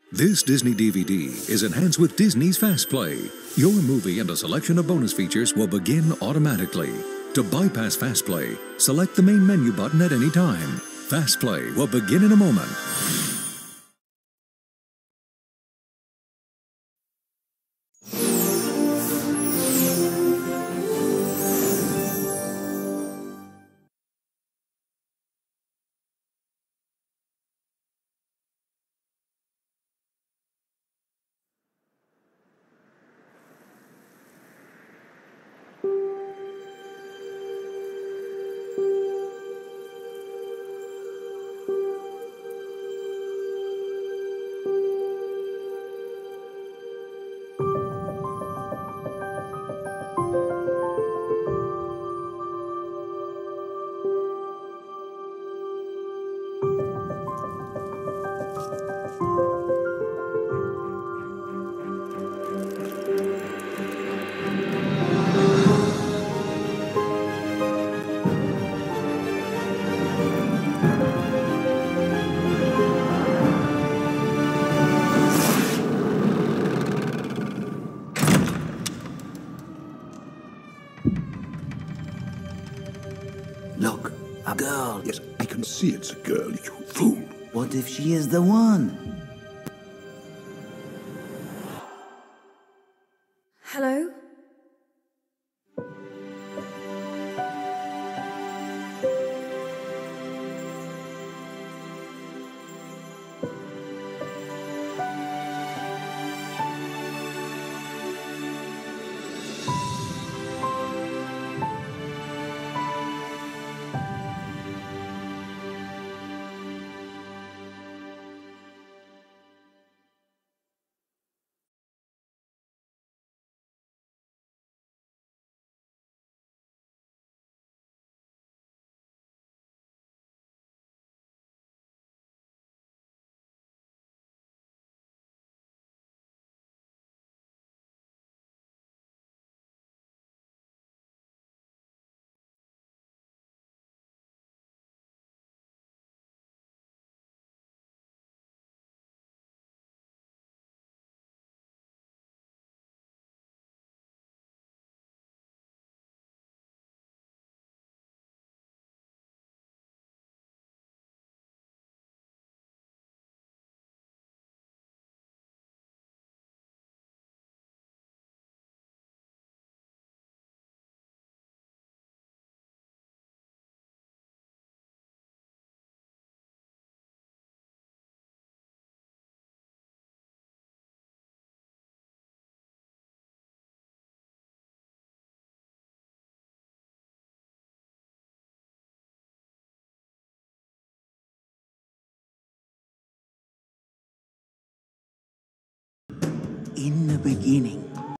This Disney DVD is enhanced with Disney's Fast Play. Your movie and a selection of bonus features will begin automatically. To bypass Fast Play, select the main menu button at any time. Fast Play will begin in a moment. Look, a girl. Yes, I can see it's a girl, you fool. What if she is the one? Hello? In the beginning,